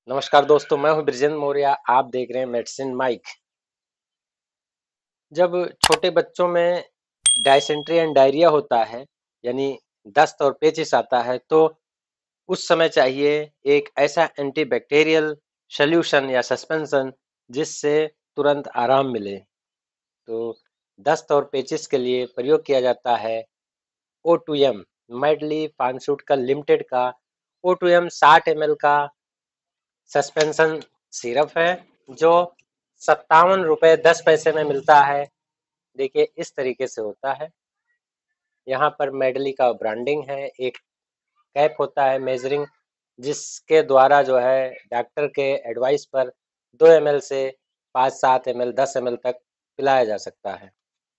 नमस्कार दोस्तों, मैं हूं ब्रिजेंद्र मौर्य। आप देख रहे हैं मेडिसिन माइक। जब छोटे बच्चों में डायसेंट्री एंड डायरिया होता है, यानी दस्त और पेचिश आता है, तो उस समय चाहिए एक ऐसा एंटीबैक्टीरियल सॉल्यूशन या सस्पेंशन जिससे तुरंत आराम मिले। तो दस्त और पेचिश के लिए प्रयोग किया जाता है O2M, मेडली फार्मास्यूटिकल लिमिटेड का O2M 60 ml का सस्पेंशन सिरप है, जो 57 रुपये 10 पैसे में मिलता है। देखिए इस तरीके से होता है। यहाँ पर मेडली का ब्रांडिंग है, एक कैप होता है मेजरिंग, जिसके द्वारा जो है डॉक्टर के एडवाइस पर 2 ml से 5 7 ml 10 ml तक पिलाया जा सकता है।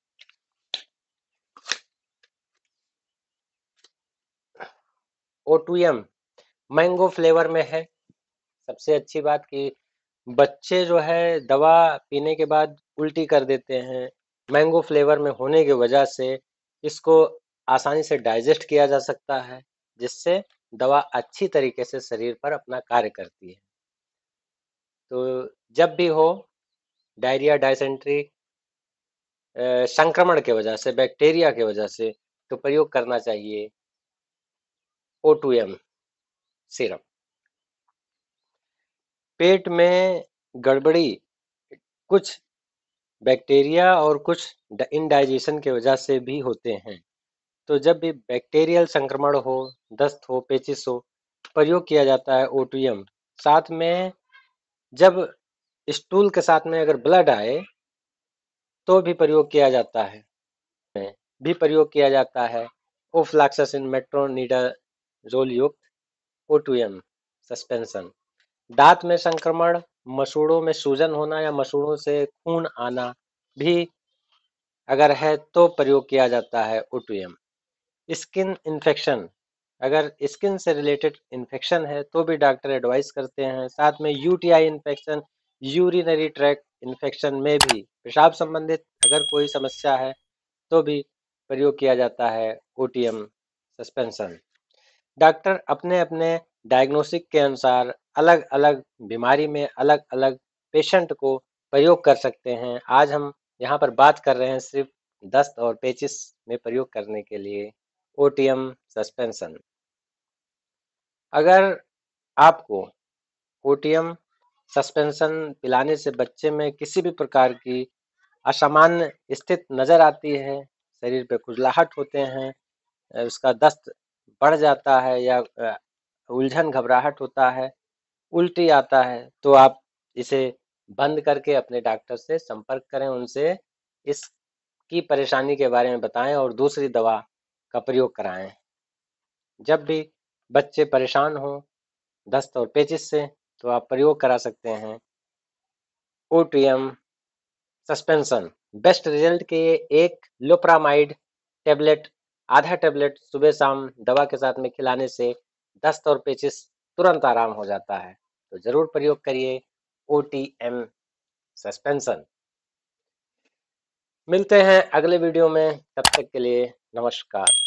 O2M मैंगो फ्लेवर में है। सबसे अच्छी बात कि बच्चे जो है दवा पीने के बाद उल्टी कर देते हैं। मैंगो फ्लेवर में होने की वजह से इसको आसानी से डाइजेस्ट किया जा सकता है, जिससे दवा अच्छी तरीके से शरीर पर अपना कार्य करती है। तो जब भी हो डायरिया, डायसेंट्री संक्रमण के वजह से, बैक्टीरिया के वजह से, तो प्रयोग करना चाहिए O2M सिरप। पेट में गड़बड़ी कुछ बैक्टीरिया और कुछ इनडाइजेशन के वजह से भी होते हैं। तो जब भी बैक्टीरियल संक्रमण हो, दस्त हो, पेचिश हो, प्रयोग किया जाता है O2M। साथ में जब स्टूल के साथ में अगर ब्लड आए तो भी प्रयोग किया जाता है। प्रयोग किया जाता है ओफ्लॉक्सासिन मेट्रोनिडाजोल युक्त O2M सस्पेंशन। दांत में संक्रमण, मसूड़ों में सूजन होना या मसूड़ों से खून आना भी अगर है तो प्रयोग किया जाता है O2M। स्किन इन्फेक्शन, अगर स्किन से रिलेटेड इन्फेक्शन है तो भी डॉक्टर एडवाइस करते हैं। साथ में UTI infection, urinary tract infection में भी, पेशाब संबंधित अगर कोई समस्या है तो भी प्रयोग किया जाता है O2M सस्पेंशन। डॉक्टर अपने अपने डायग्नोसिक के अनुसार अलग अलग बीमारी में अलग अलग पेशेंट को प्रयोग कर सकते हैं। आज हम यहाँ पर बात कर रहे हैं सिर्फ दस्त और पेचिश में प्रयोग करने के लिए O2M सस्पेंशन। अगर आपको O2M सस्पेंशन पिलाने से बच्चे में किसी भी प्रकार की असामान्य स्थिति नजर आती है, शरीर पे खुजलाहट होते हैं, उसका दस्त बढ़ जाता है या उलझन घबराहट होता है, उल्टी आता है, तो आप इसे बंद करके अपने डॉक्टर से संपर्क करें, उनसे इसकी परेशानी के बारे में बताएं और दूसरी दवा का प्रयोग कराएं। जब भी बच्चे परेशान हो दस्त और पेचिश से, तो आप प्रयोग करा सकते हैं O2M सस्पेंशन। बेस्ट रिजल्ट के एक लोप्रामाइड टेबलेट, आधा टेबलेट सुबह शाम दवा के साथ में खिलाने से दस्त और पेचिश तुरंत आराम हो जाता है। तो जरूर प्रयोग करिए O2M सस्पेंशन। मिलते हैं अगले वीडियो में, तब तक के लिए नमस्कार।